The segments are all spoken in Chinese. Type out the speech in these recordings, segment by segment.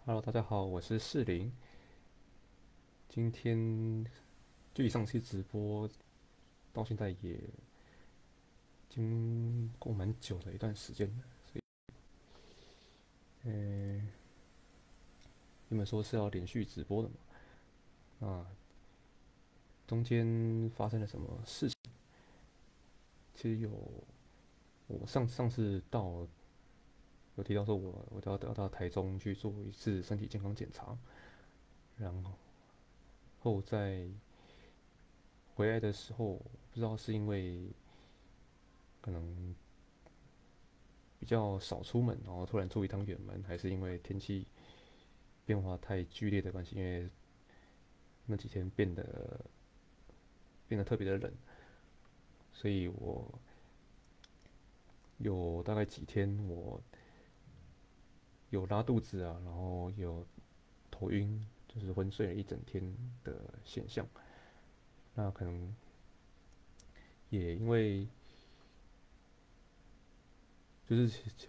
Hello，大家好，我是世林。今天距离上期直播到现在也已经过蛮久的一段时间了，所以，你们说是要连续直播的嘛？那中间发生了什么事情？其实我上次有提到说我要到台中去做一次身体健康检查，然后在回来的时候，不知道是因为可能比较少出门，然后突然出一趟远门，还是因为天气变化太剧烈的关系，因为那几天变得特别的冷，所以我有大概几天我有拉肚子啊，然后有头晕，就是昏睡了一整天的现象。那可能也因为就是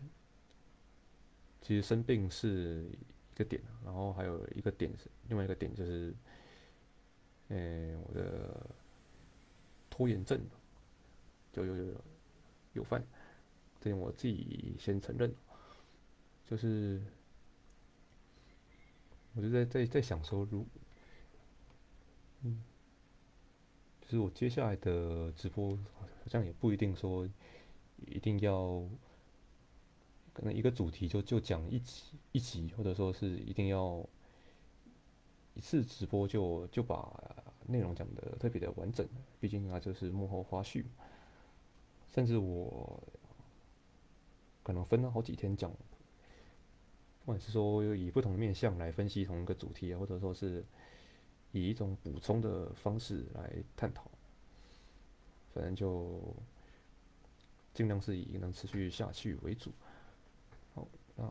其实生病是一个点啊，然后还有一个点是另外一个点就是，我的拖延症就有犯，这点我自己先承认，就是我就在想说，就是我接下来的直播好像也不一定说一定要可能一个主题就讲一集，或者说是一定要一次直播就把内容讲得特别的完整，毕竟啊就是幕后花絮，甚至我可能分了好几天讲，不管是说以不同的面向来分析同一个主题啊，或者说是以一种补充的方式来探讨，反正就尽量是以能持续下去为主。好，那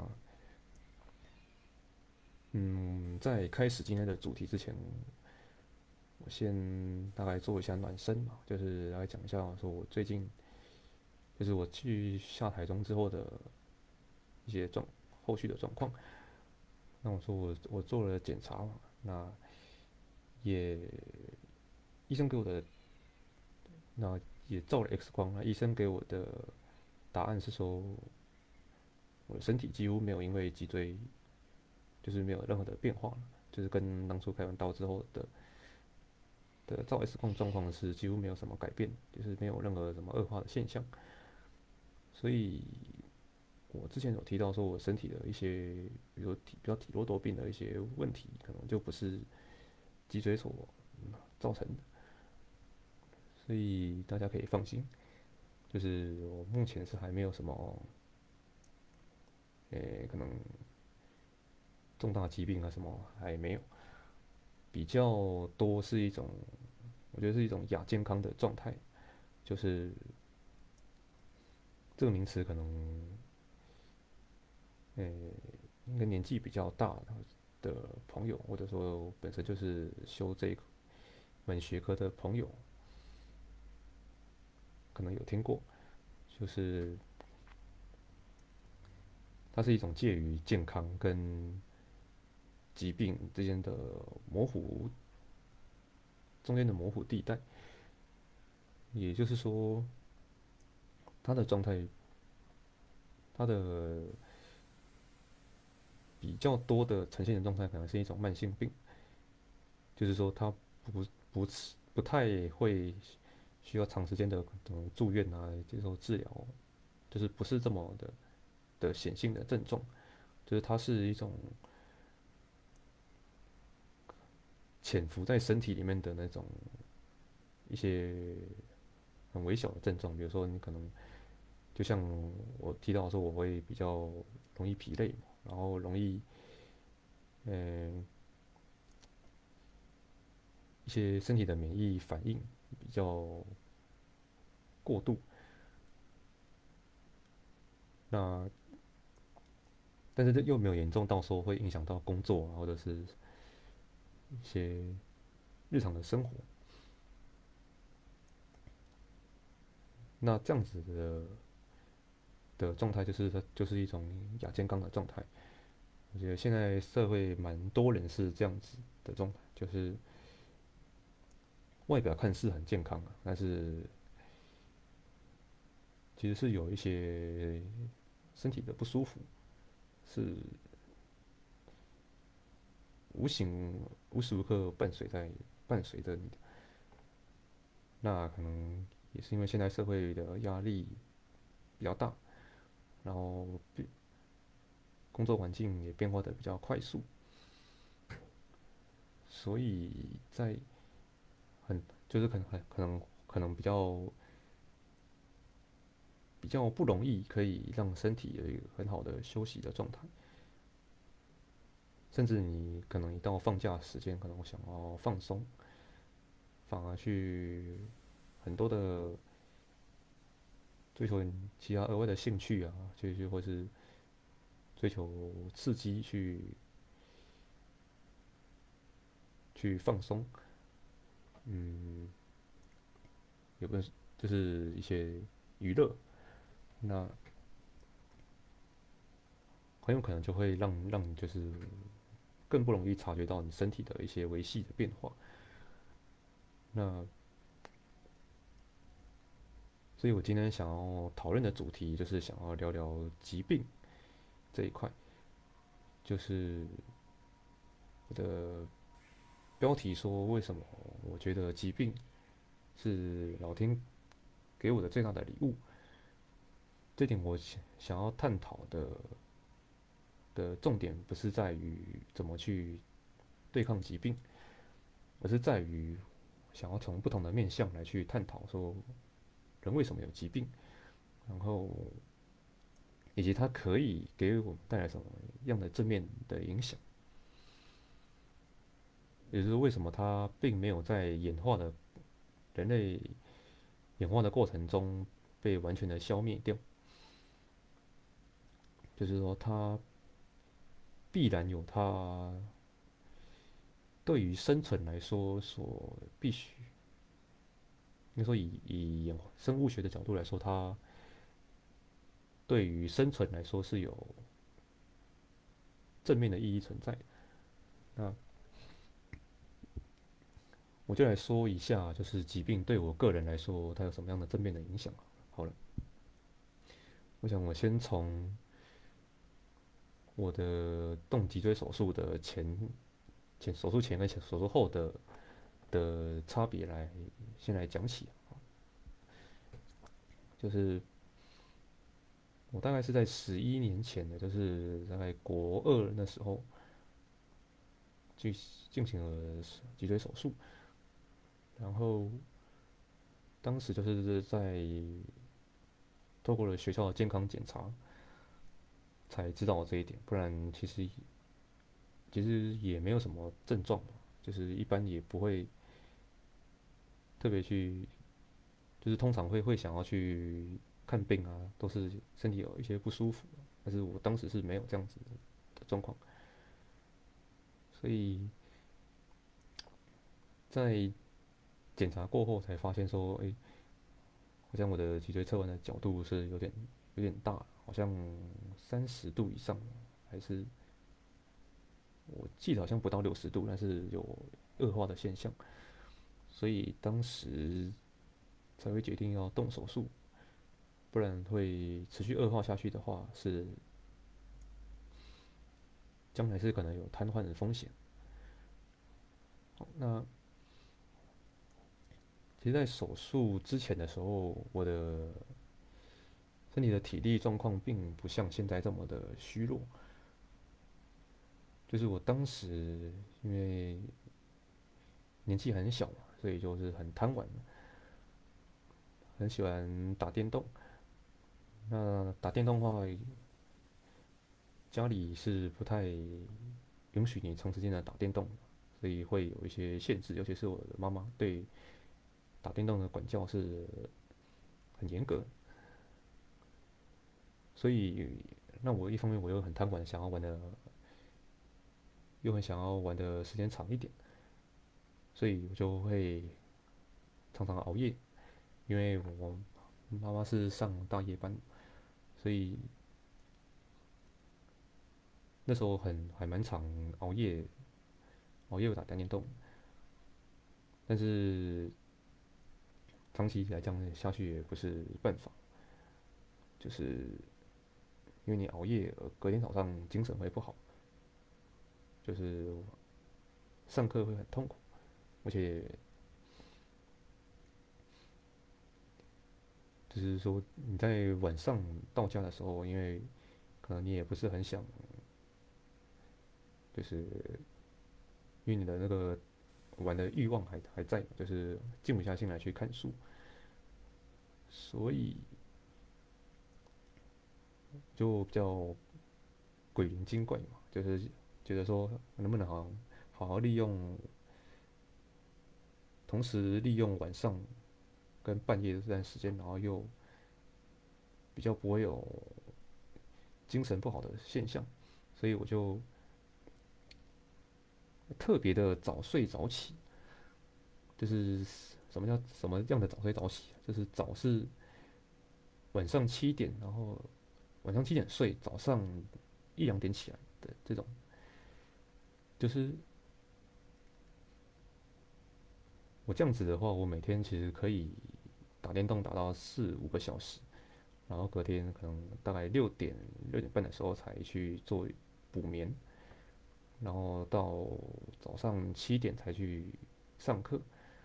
在开始今天的主题之前，我先大概做一下暖身嘛，就是来讲一下说我最近就是我去下台中之后的一些后续的状况。那我说我做了检查嘛，那也医生给我的那也照了 X 光，那医生给我的答案是说我的身体几乎没有因为脊椎就是没有任何的变化了，就是跟当初开完刀之后的照 X 光状况是几乎没有什么改变，就是没有任何什么恶化的现象。所以我之前有提到说我身体的一些，比如说比较体弱多病的一些问题，可能就不是脊椎所造成的，所以大家可以放心，就是我目前是还没有什么，可能重大疾病啊什么还没有，比较多是一种，我觉得是一种亚健康的状态，就是这个名词可能，呃，应该年纪比较大的朋友，或者说本身就是修这一门学科的朋友，可能有听过，就是它是一种介于健康跟疾病之间的模糊中间的模糊地带，也就是说，它的状态，它的比较多的呈现的状态可能是一种慢性病，就是说它不不不太会需要长时间的住院啊接受治疗，就是不是这么的显性的症状，就是它是一种潜伏在身体里面的那种一些很微小的症状，比如说你可能就像我提到说我会比较容易疲累嘛，然后容易嗯、一些身体的免疫反应比较过度，那但是这又没有严重到说会影响到工作啊，或者是一些日常的生活。那这样子的状态就是它就是一种亚健康的状态。 我觉得现在社会蛮多人是这样子的状态，就是外表看似很健康啊，但是其实是有一些身体的不舒服，是无形无时无刻伴随着你的。那可能也是因为现在社会的压力比较大，然后工作环境也变化的比较快速，所以在很就是可能比较不容易可以让身体有一个很好的休息的状态，甚至你可能一到放假时间，可能想要放松，反而去很多的追求其他额外的兴趣啊，或是追求刺激去放松，嗯，有个就是一些娱乐，那很有可能就会让你就是更不容易察觉到你身体的一些微细的变化。那所以我今天想要讨论的主题就是想要聊聊疾病这一块，就是我的标题说为什么我觉得疾病是老天给我的最大的礼物。这点我想要探讨的重点不是在于怎么去对抗疾病，而是在于想要从不同的面向来去探讨说人为什么有疾病，然后以及它可以给我们带来什么样的正面的影响，也就是为什么它并没有在人类演化的过程中被完全的消灭掉，就是说它必然有它对于生存来说所必须，应该说以生物学的角度来说，它对于生存来说是有正面的意义存在的。那我就来说一下，就是疾病对我个人来说，它有什么样的正面的影响。好了，我想我先从我的动脊椎手术的手术前跟手术后的差别先来讲起。就是我大概是在11年前的，就是大概国二那时候去进行了脊椎手术，然后当时就是在透过了学校的健康检查才知道这一点，不然其实也没有什么症状，就是一般也不会特别去，就是通常会想要去看病啊，都是身体有一些不舒服，但是我当时是没有这样子的状况，所以在检查过后才发现说，好像我的脊椎侧弯的角度是有点大，好像30度以上，还是我记得好像不到60度，但是有恶化的现象，所以当时才会决定要动手术，不然会持续恶化下去的话，将来是可能有瘫痪的风险。那其实，在手术之前的时候，我的身体的体力状况并不像现在这么的虚弱，就是我当时因为年纪很小嘛，所以就是很贪玩，很喜欢打电动。那打电动的话，家里是不太允许你长时间的打电动，所以会有一些限制，尤其是我的妈妈对打电动的管教是很严格，所以那我一方面我又很贪玩，又很想要玩的时间长一点，所以我就会常常熬夜，因为我妈妈是上大夜班，所以那时候还蛮常熬夜打电动，但是长期来讲下去也不是办法，就是因为你熬夜，隔天早上精神会不好，就是上课会很痛苦，而且就是说你在晚上到家的时候，因为可能你也不是很想，就是因为你的那个玩的欲望还在，就是静不下心来去看书，所以就比较鬼灵精怪嘛，就是觉得说能不能好好利用，同时利用晚上跟半夜的这段时间，然后又比较不会有精神不好的现象，所以我就特别的早睡早起。就是什么样的早睡早起啊？就是早是晚上7点，然后晚上7点睡，早上1、2点起来的这种。就是我这样子的话，我每天其实可以打电动打到4、5个小时，然后隔天可能大概6点半的时候才去做补眠，然后到早上7点才去上课。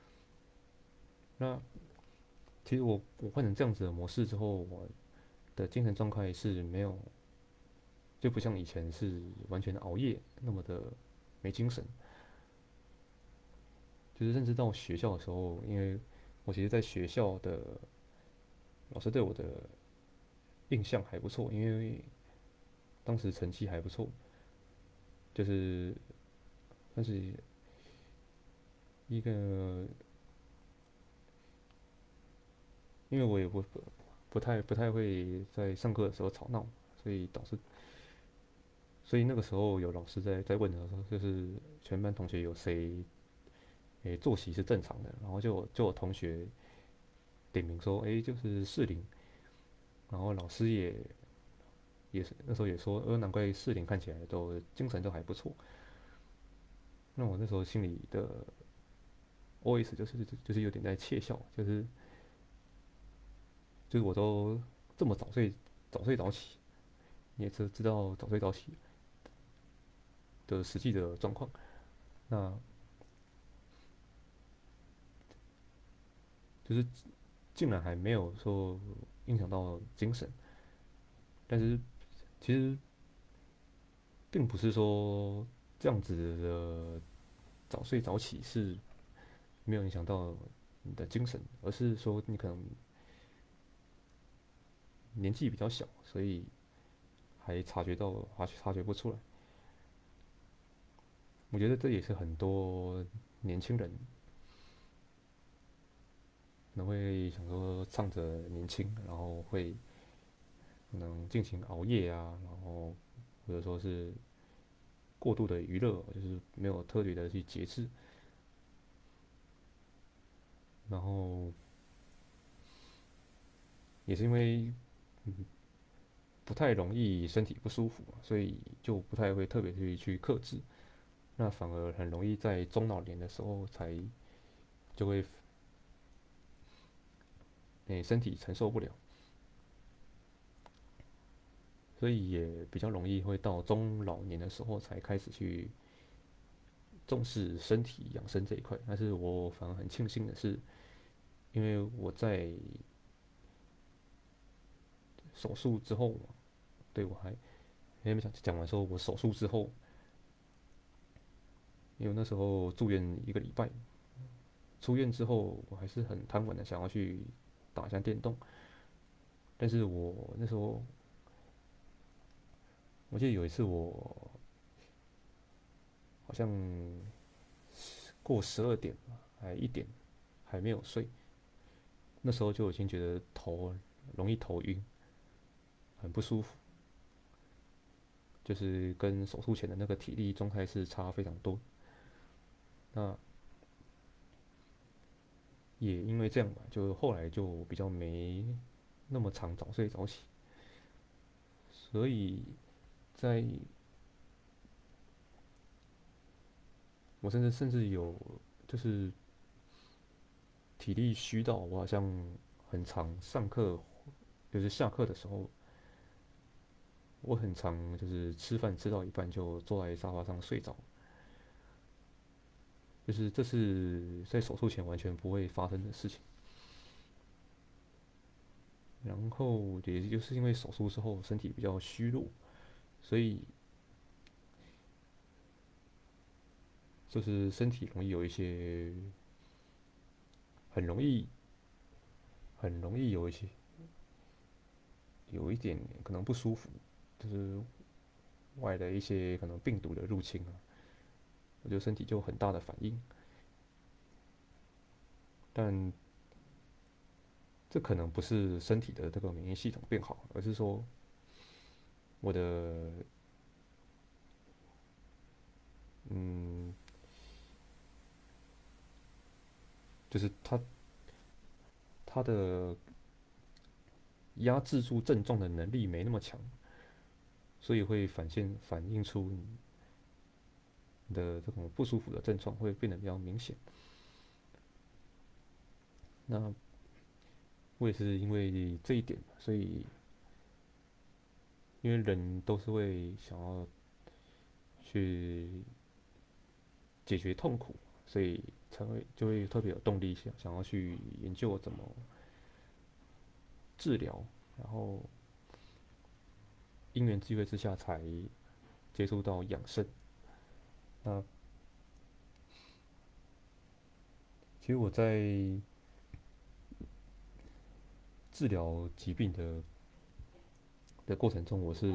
那其实我换成这样子的模式之后，我的精神状态是没有，就不像以前是完全熬夜那么的没精神。就是甚至到学校的时候，因为我其实在学校的老师对我的印象还不错，因为当时成绩还不错，就是算是一个，因为我也不太会在上课的时候吵闹，所以导致，所以那个时候有老师在问的时候，就是全班同学有谁作息是正常的，然后就有同学点名说，就是40，然后老师也是那时候也说，难怪40看起来都精神都还不错。那我那时候心里的 OS 就是有点在窃笑，就是我都这么早睡早起，你也知道早睡早起的实际的状况，那就是竟然还没有说影响到精神，但是其实并不是说这样子的早睡早起是没有影响到你的精神，而是说你可能年纪比较小，所以还察觉不出来。我觉得这也是很多年轻人可能会想说仗着年轻，然后会可能进行熬夜啊，然后或者说是过度的娱乐，就是没有特别的去节制，然后也是因为不太容易身体不舒服嘛，所以就不太会特别去克制，那反而很容易在中老年的时候就会身体承受不了，所以也比较容易会到中老年的时候才开始去重视身体养生这一块。但是我反而很庆幸的是，因为我在手术之后嘛，对我还没讲完说，我手术之后，因为那时候住院1个礼拜，出院之后我还是很贪玩的想要去打一下电动，但是我那时候我记得有一次我好像过12点吧，还1点还没有睡，那时候就已经觉得容易头晕，很不舒服，就是跟手术前的那个体力状态是差非常多。那也因为这样吧，就后来就比较没那么常早睡早起，所以在我甚至有就是体力虚到我好像很常上课，就是下课的时候，我很常就是吃饭吃到一半就坐在沙发上睡着，就是这是在手术前完全不会发生的事情。然后也就是因为手术之后身体比较虚弱，所以就是身体容易有一些很容易很容易有一点可能不舒服，就是外的一些可能病毒的入侵啊，我觉得身体就有很大的反应。但这可能不是身体的这个免疫系统变好，而是说我的嗯，就是它的压制住症状的能力没那么强，所以会反映出你的这种不舒服的症状会变得比较明显。那我也是因为这一点，所以因为人都是会想要去解决痛苦，所以就会特别有动力想要去研究怎么治疗，然后因缘际会之下才接触到养生。那其实我在治疗疾病的过程中，我是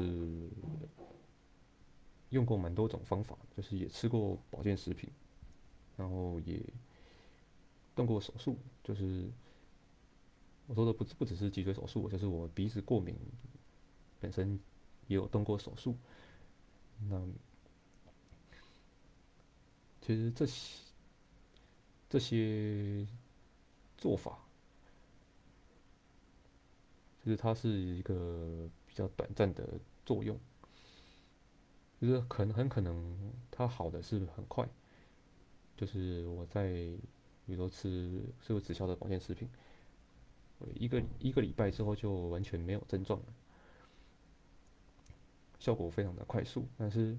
用过蛮多种方法，就是也吃过保健食品，然后也动过手术，就是我说的不只是脊椎手术，就是我鼻子过敏本身也有动过手术。那其实这些做法，就是它是一个比较短暂的作用，就是很可能它好的是很快，就是我在比如说吃直销的保健食品，我一个礼拜之后就完全没有症状了，效果非常的快速。但是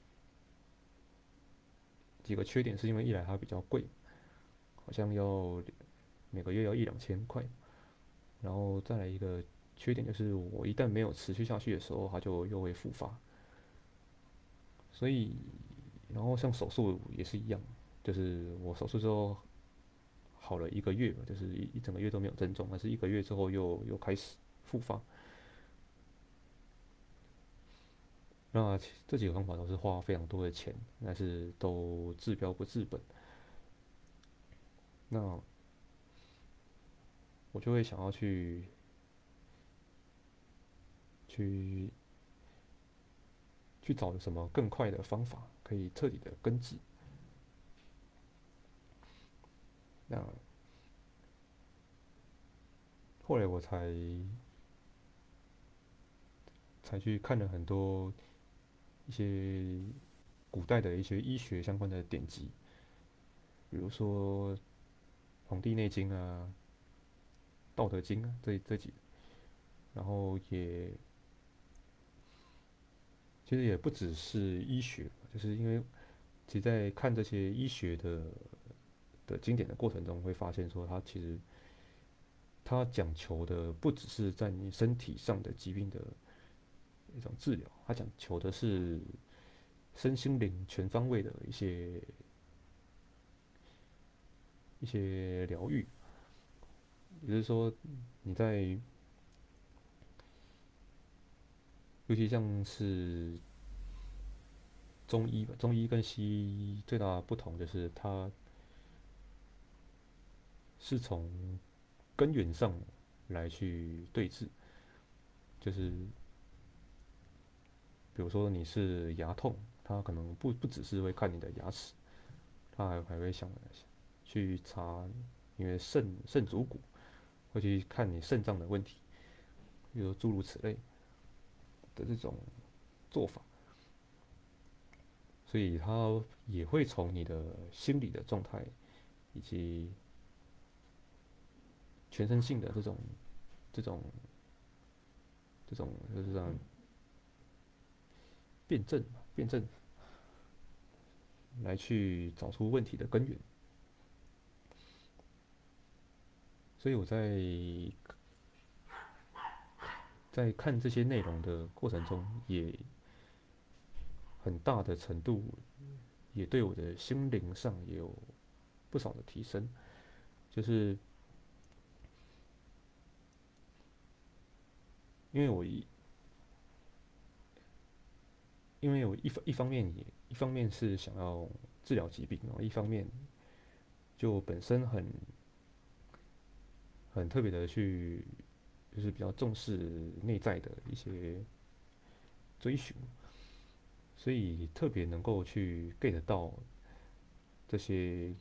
几个缺点是因为一来它比较贵，好像要每个月要1-2千块，然后再来一个缺点就是我一旦没有持续下去的时候，它就又会复发。所以，然后像手术也是一样，就是我手术之后好了一个月，就是一整个月都没有症状，但是一个月之后又开始复发。那这几个方法都是花非常多的钱，但是都治标不治本。那我就会想要去去找什么更快的方法，可以彻底的根治。那后来我才去看了很多一些古代的一些医学相关的典籍，比如说《黄帝内经》啊、《道德经》啊这几，然后其实也不只是医学，就是因为其实在看这些医学的经典的过程中，会发现说它讲求的不只是在你身体上的疾病的一种治疗，它讲求的是身心灵全方位的一些疗愈。也就是说，你在尤其像是中医吧，中医跟西医最大的不同就是它是从根源上来去对治，就是比如说你是牙痛，他可能不只是会看你的牙齿，他还会想去查因为肾主骨，会去看你肾脏的问题，比如诸如此类的这种做法。 所以它也会从你的心理的状态以及全身性的这种就是这样辩证来去找出问题的根源。所以我在看这些内容的过程中，也很大的程度也对我的心灵上也有不少的提升。就是因为我一因为我一方面是想要治疗疾病，然后一方面就本身很特别的去，就是比较重视内在的一些追寻，所以特别能够去 get 到这些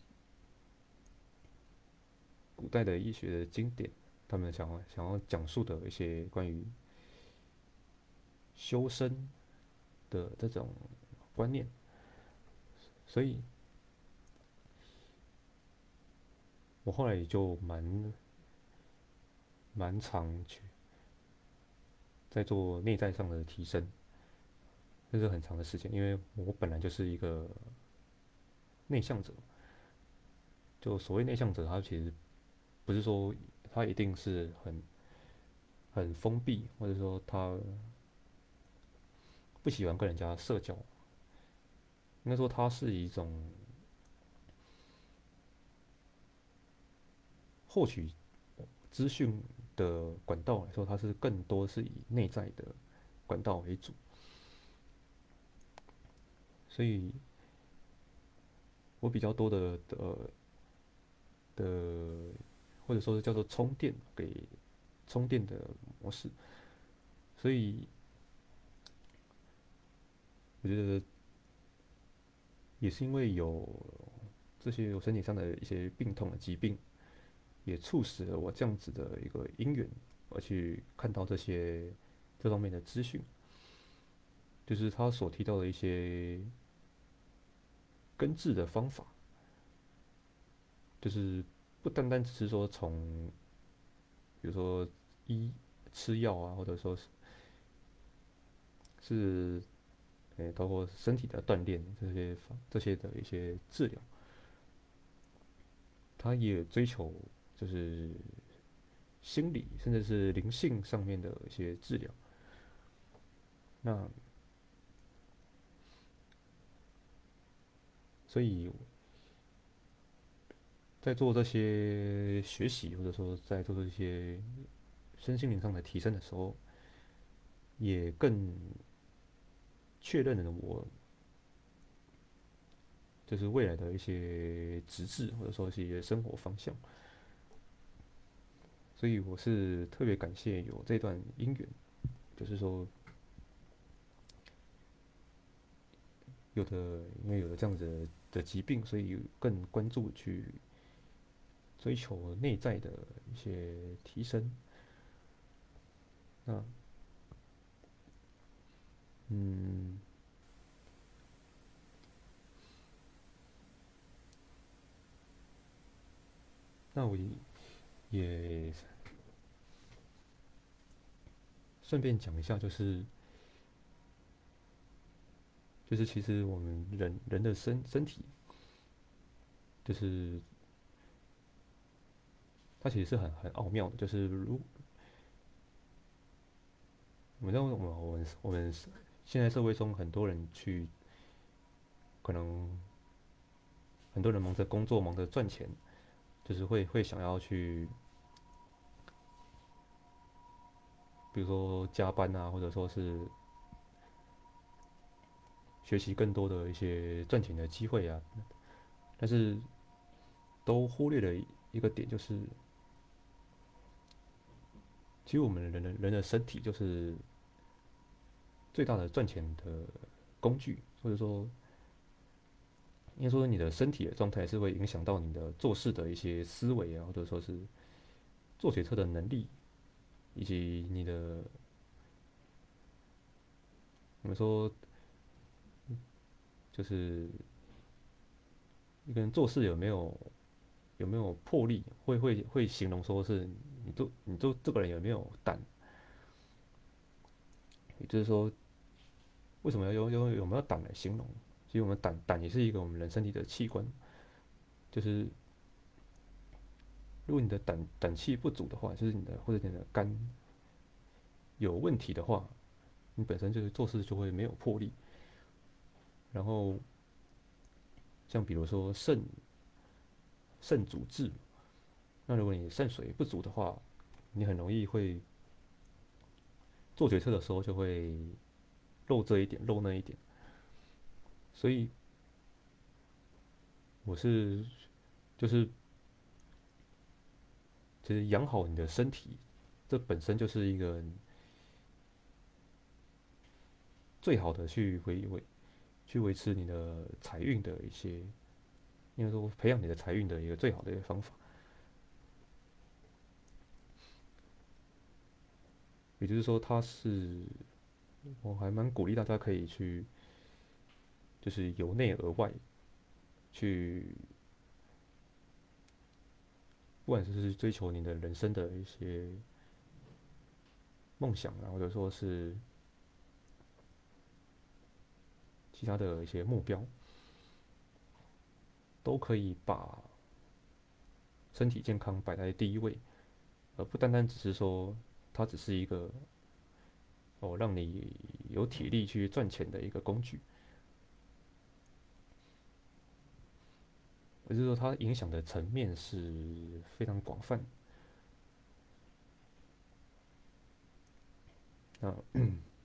古代的医学的经典，他们想要讲述的一些关于修身的这种观念，所以我后来也就蛮常去在做内在上的提升，这是很长的时间，因为我本来就是一个内向者。就所谓内向者，他其实不是说他一定是很封闭，或者说他不喜欢跟人家社交，应该说他是一种获取资讯的管道来说，它是更多是以内在的管道为主，所以我比较多的或者说是叫做充电的模式，所以我觉得也是因为有这些我身体上的一些病痛的疾病，也促使了我这样子的一个因缘，而去看到这方面的资讯，就是他所提到的一些根治的方法，就是不单单只是说从比如说医吃药啊，或者说是包括身体的锻炼这些的一些治疗，他也追求就是心理甚至是灵性上面的一些治疗。那所以在做这些学习，或者说在做这些身心灵上的提升的时候，也更确认了我就是未来的一些直至或者说是一些生活方向。所以我是特别感谢有这段姻缘，就是说因为有了这样子的疾病，所以更关注去追求内在的一些提升。那嗯，那我也顺便讲一下，就是其实我们人的身体，就是它其实是很奥妙的，就是我们在我们现在社会中很多人可能很多人忙着工作，忙着赚钱，就是会想要去，比如说加班啊，或者说是学习更多的一些赚钱的机会啊，但是都忽略了一个点，就是其实我们人的身体就是最大的赚钱的工具，或者说应该说你的身体的状态是会影响到你的做事的一些思维啊，或者说是做决策的能力，以及你的我们说就是一个人做事有没有魄力，会形容说是你这个人有没有胆，也就是说为什么要有没有胆来形容？其实我们胆也是一个我们人身体的器官，就是如果你的胆气不足的话，就是或者你的肝有问题的话，你本身就是做事就会没有魄力。然后像比如说肾主治，那如果你肾水不足的话，你很容易会做决策的时候就会漏这一点漏那一点。所以我是就是其实养好你的身体，这本身就是一个最好的去维持你的财运的一些，应该说培养你的财运的一个最好的一个方法。也就是说，我还蛮鼓励大家可以去，就是由内而外去，不管是追求你的人生的一些梦想啊，或者说是其他的一些目标，都可以把身体健康摆在第一位，而不单单只是说它只是一个让你有体力去赚钱的一个工具，而是说它影响的层面是非常广泛。那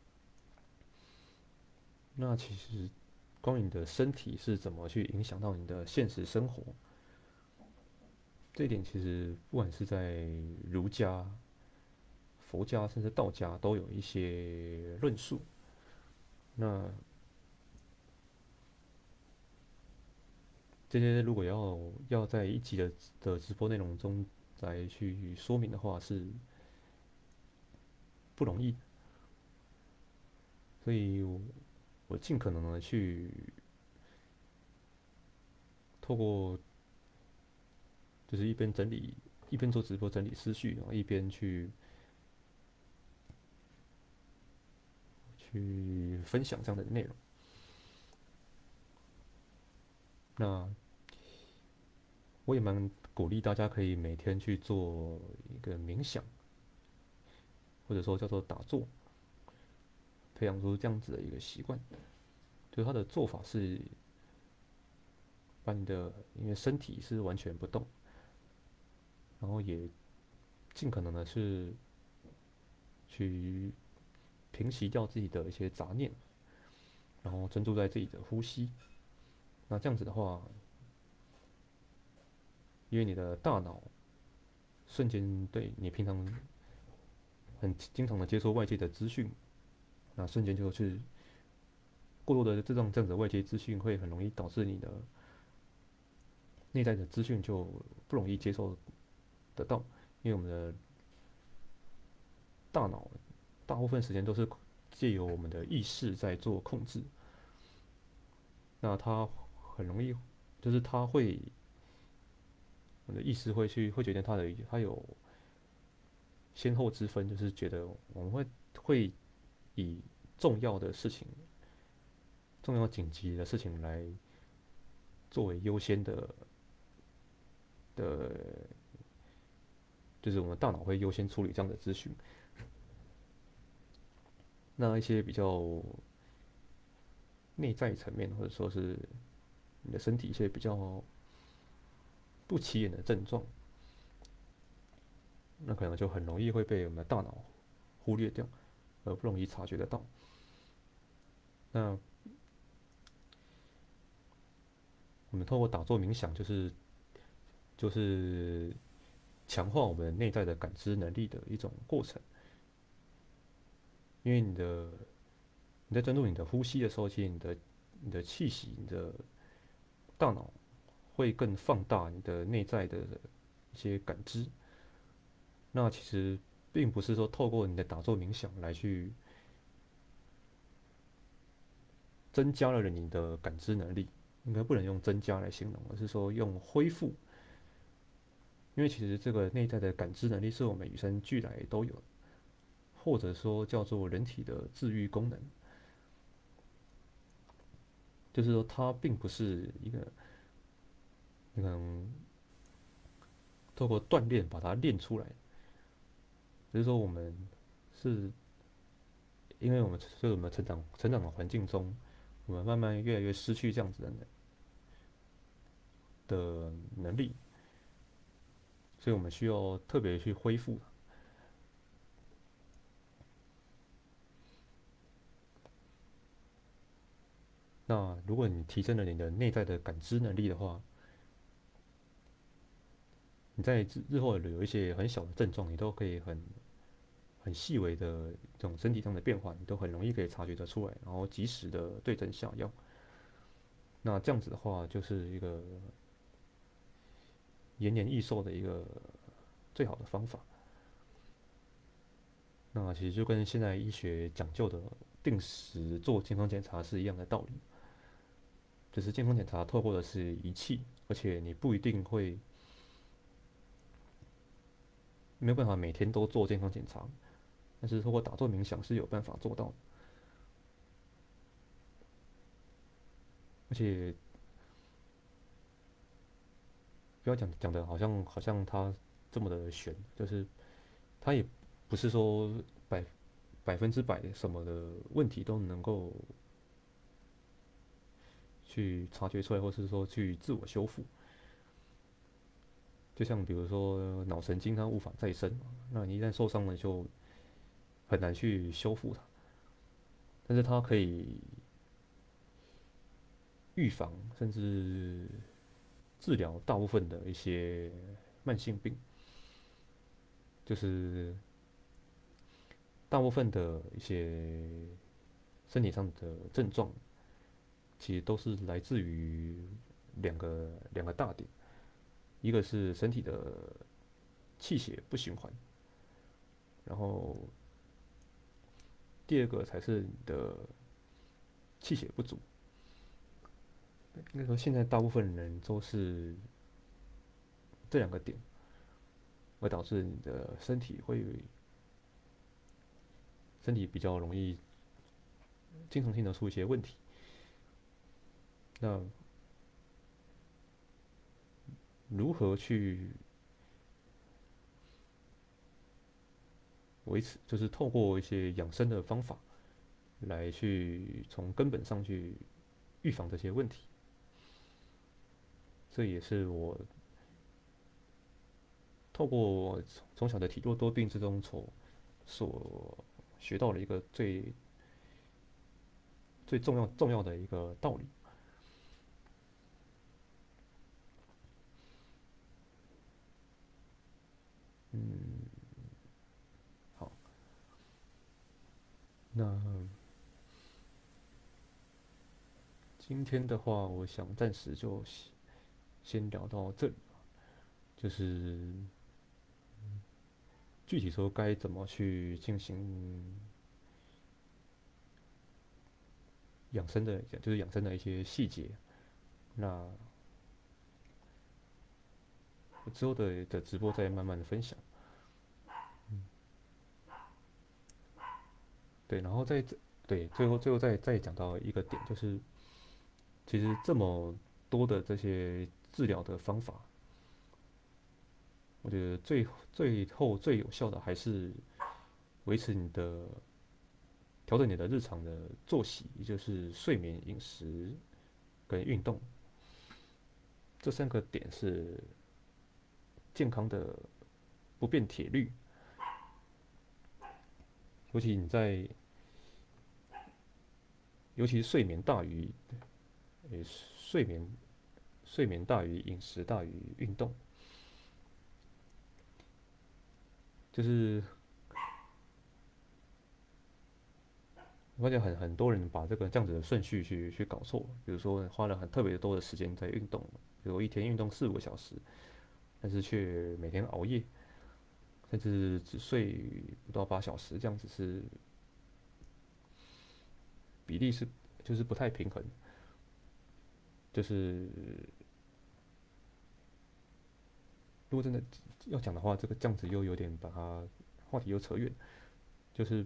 那其实关于你的身体是怎么去影响到你的现实生活，这一点其实不管是在儒家、佛家甚至道家都有一些论述。那这些如果要在一集的直播内容中来去说明的话，是不容易。所以我尽可能的去透过就是一边整理一边做直播整理思绪，然后一边去分享这样的内容。那我也蛮鼓励大家可以每天去做一个冥想，或者说叫做打坐，培养出这样子的一个习惯。就是他的做法是把你的因为身体是完全不动，然后也尽可能的是去平息掉自己的一些杂念，然后专注在自己的呼吸。那这样子的话，因为你的大脑瞬间对你平常很经常的接收外界的资讯，那瞬间就是过多的这样子的外界资讯，会很容易导致你的内在的资讯就不容易接受得到，因为我们的大脑大部分时间都是借由我们的意识在做控制，那它很容易就是我们的意识会决定它有先后之分，就是觉得我们会以重要的事情、重要紧急的事情来作为优先的，就是我们大脑会优先处理这样的资讯。那一些比较内在层面，或者说是你的身体一些比较不起眼的症状，那可能就很容易会被我们的大脑忽略掉，而不容易察觉得到。那我们透过打坐冥想，就是强化我们内在的感知能力的一种过程。因为你在专注你的呼吸的时候，其实你的气息、你的大脑会更放大你的内在的一些感知。那其实并不是说透过你的打坐冥想来去增加了你的感知能力，应该不能用增加来形容，而是说用恢复。因为其实这个内在的感知能力是我们与生俱来都有，或者说叫做人体的自愈功能，就是说它并不是一个你可能透过锻炼把它练出来，只是说我们是因为我们成长的环境中，我们慢慢越来越失去这样子的能力，所以我们需要特别去恢复。那如果你提升了你的内在的感知能力的话，你在日后有一些很小的症状，你都可以很细微的这种身体上的变化，你都很容易可以察觉得出来，然后及时的对症下药。那这样子的话，就是一个延年益寿的一个最好的方法。那其实就跟现在医学讲究的定时做健康检查是一样的道理，就是健康检查透过的是仪器，而且你不一定会没有办法每天都做健康检查，但是透过打坐冥想是有办法做到的。而且不要讲的好像它这么的玄，就是它也不是说百100%什么的问题都能够去察觉出来，或是说去自我修复。就像比如说脑神经它无法再生嘛，那你一旦受伤了就很难去修复它，但是它可以预防甚至治疗大部分的一些慢性病，就是大部分的一些身体上的症状，其实都是来自于两个大点，一个是身体的气血不循环，然后第二个才是你的气血不足。应该说，现在大部分人都是这两个点，会导致你的身体比较容易经常性的出一些问题。那如何去维持？就是透过一些养生的方法来去从根本上去预防这些问题。这也是我透过从小的体弱多病之中所学到的一个最重要的一个道理。嗯，好，那今天的话，我想暂时就先聊到这里，就是具体说该怎么去进行养生的，就是养生的一些细节。那我之后的直播再慢慢的分享。对，然后对最后再讲到一个点，就是其实这么多的这些治疗的方法，我觉得最后最有效的还是维持调整你的日常的作息，也就是睡眠、饮食跟运动这3个点是健康的不变铁律。尤其你在，尤其是睡眠大于，睡眠睡眠大于饮食大于运动，就是我发现很多人把这样子的顺序去搞错，比如说花了特别多的时间在运动，比如一天运动4、5个小时，但是却每天熬夜，甚至只睡不到8小时，这样子比例是就是不太平衡。就是如果真的要讲的话，这样子又有点把它话题又扯远。就是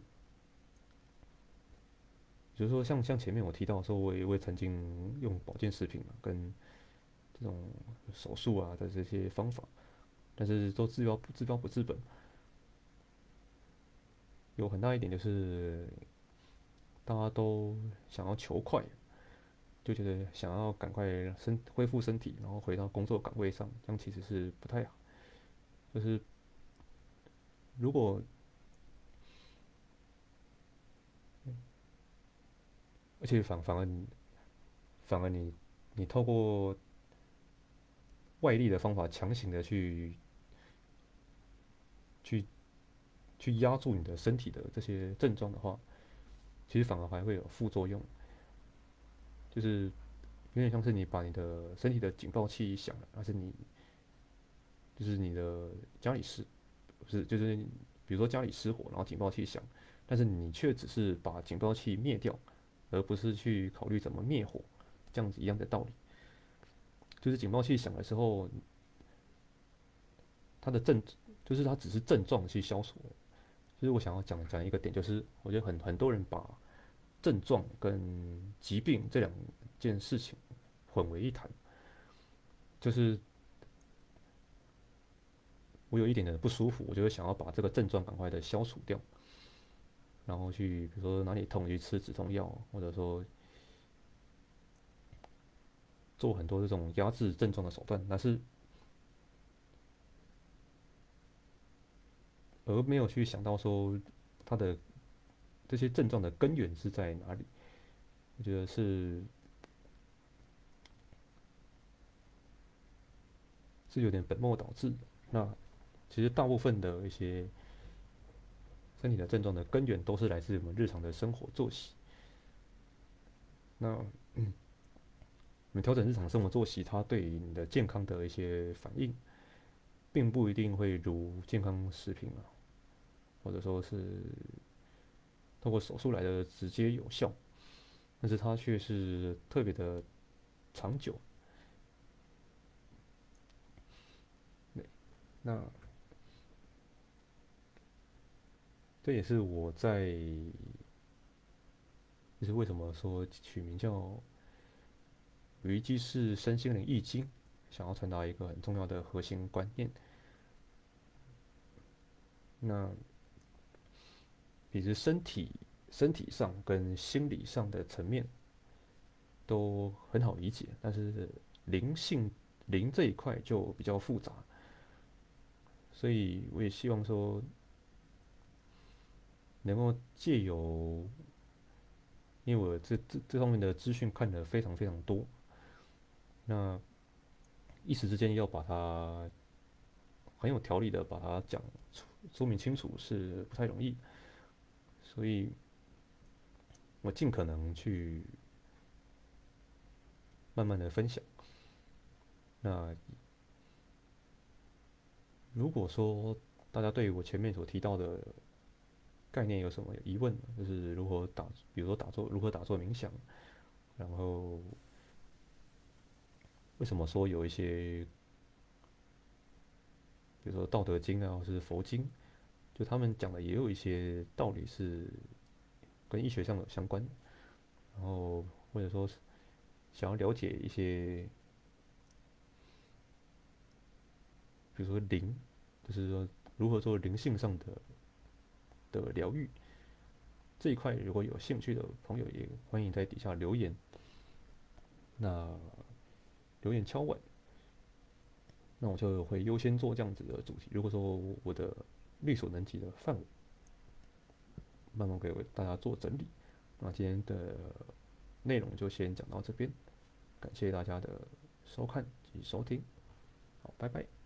比如说像前面我提到说，我也曾经用保健食品嘛，跟这种手术啊的这些方法，但是都治标不治本。有很大一点就是大家都想要求快，就觉得想要赶快恢复身体，然后回到工作岗位上，这样其实是不太好。就是如果而且反而你透过外力的方法强行的去去压住你的身体的这些症状的话，其实反而还会有副作用。就是有点像是你把你的身体的警报器响了，但是你的家里不是就是比如说家里失火，然后警报器响，但是你却只是把警报器灭掉，而不是去考虑怎么灭火，这样子一样的道理。就是警报器响的时候，它的症就是它只是症状去消除。就是我想要讲一个点，就是我觉得很多人把症状跟疾病这两件事情混为一谈。就是我有一点点不舒服，我就会想要把这个症状赶快的消除掉，然后去比如说哪里痛去吃止痛药，或者说做很多这种压制症状的手段，但是而没有去想到说它的这些症状的根源是在哪里。我觉得是有点本末倒置的。那其实大部分的一些身体的症状的根源都是来自我们日常的生活作息。那我们调整日常生活作息，它对于你的健康的一些反应，并不一定会如健康食品啊，或者说是透过手术来的直接有效，但是它却是特别的长久。那这也是我在就是为什么说取名叫《有一记是身心灵易经》，想要传达一个很重要的核心观念。那其实身体上跟心理上的层面都很好理解，但是灵这一块就比较复杂。所以我也希望说能够借由，因为我这方面的资讯看得非常非常多，那一时之间要把它很有条理的把它说明清楚是不太容易。所以我尽可能去慢慢的分享。那如果说大家对于我前面所提到的概念有什么疑问，就是比如说如何打坐冥想，然后为什么说有一些，比如说《道德经》啊，或是佛经，就他们讲的也有一些道理是跟医学上有相关。然后或者说想要了解一些，比如说就是说如何做灵性上的疗愈这一块，如果有兴趣的朋友，也欢迎在底下留言。那留言敲碗，那我就会优先做这样子的主题。如果说我的力所能及的范围，慢慢给大家做整理。那今天的内容就先讲到这边，感谢大家的收看及收听，好，拜拜。